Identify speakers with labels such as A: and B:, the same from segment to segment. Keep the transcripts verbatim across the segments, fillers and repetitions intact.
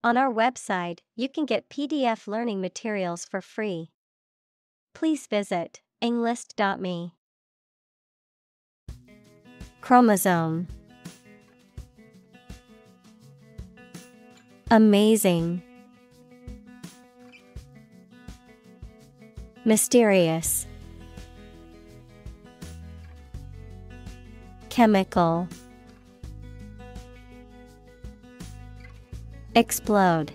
A: On our website, you can get P D F learning materials for free. Please visit englist dot me. Chromosome. Amazing. Mysterious. Chemical. Explode.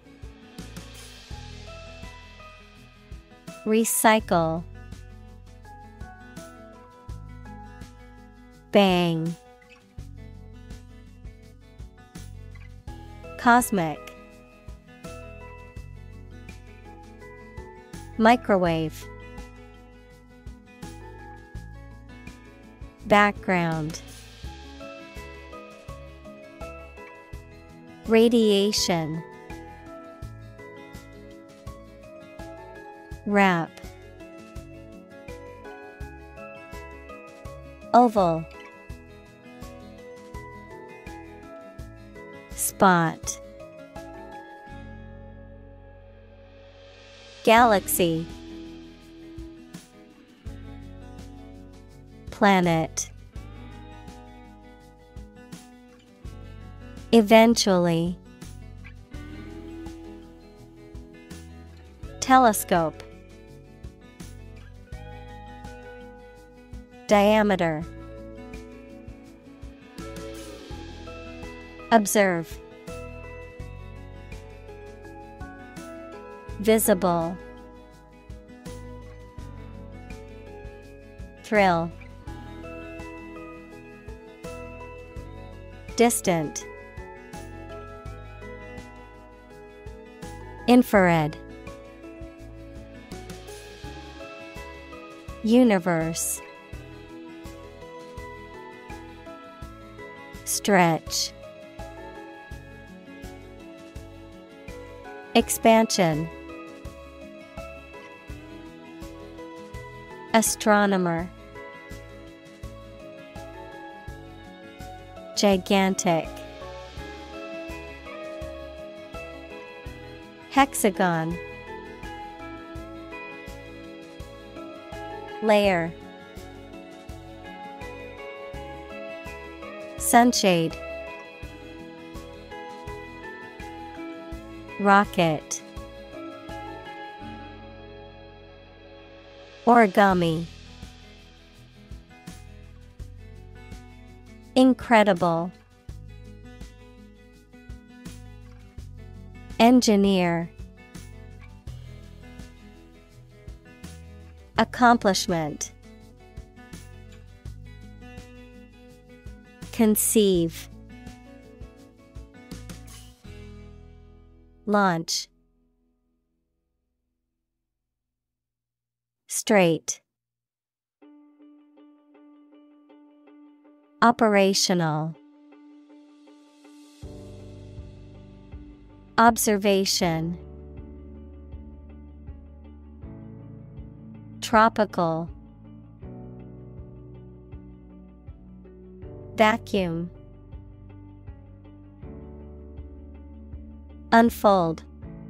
A: Recycle. Bang. Cosmic. Microwave. Background. Radiation. Wrap. Oval. Spot. Galaxy. Planet. Eventually. Telescope. Diameter. Observe. Visible. Thrill. Distant. Infrared. Universe. Stretch. Expansion. Astronomer. Gigantic. Hexagon. Layer. Sunshade. Rocket. Origami. Incredible. Engineer. Accomplishment. Conceive. Launch. Straight. Operational. Observation. Tropical. Vacuum. Unfold.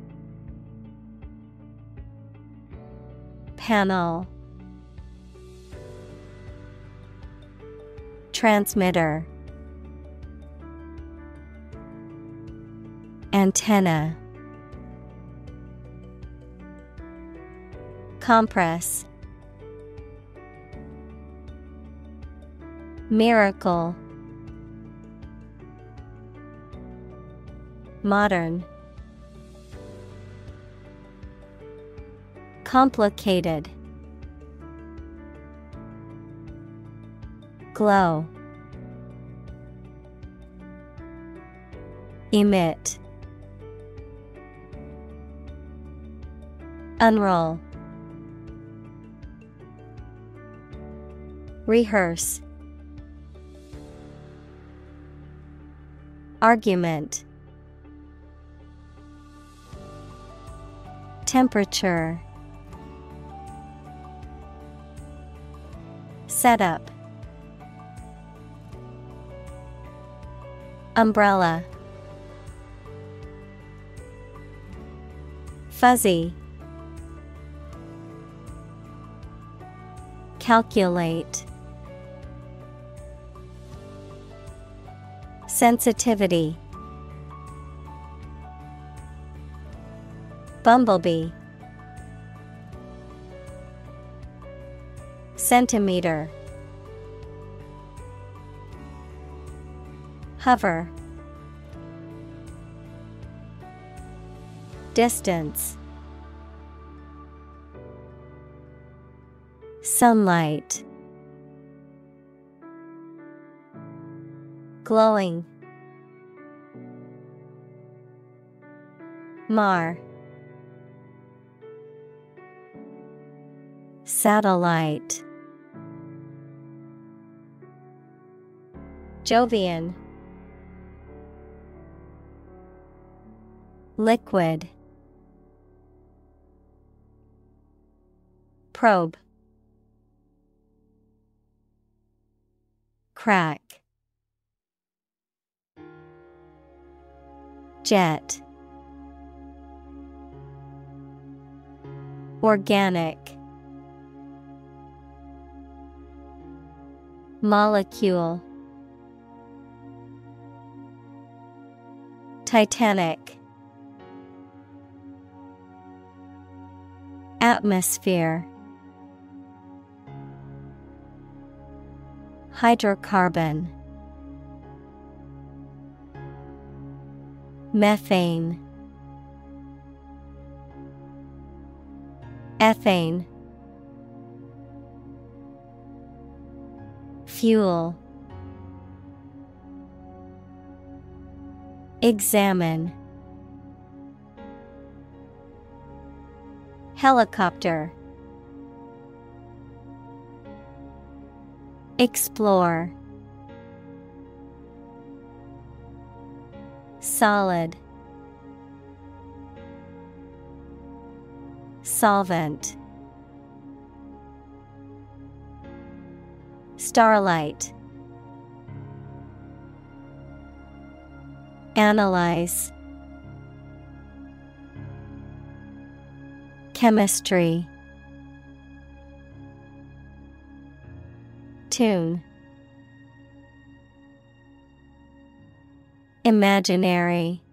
A: Panel. Transmitter. Antenna. Compress. Miracle. Modern. Complicated. Glow. Emit. Unroll. Rehearse. Argument. Temperature. Setup. Umbrella. Fuzzy. Calculate. Sensitivity. Bumblebee. Centimeter. Hover. Distance. Sunlight. Glowing. Mar. Satellite. Jovian. Liquid. Probe. Crack. Jet. Organic. Molecule. Titanic. Atmosphere. Hydrocarbon. Methane. Ethane. Fuel. Examine. Helicopter. Explore. Solid. Solvent. Starlight. Analyze. Chemistry. Tune. Imaginary.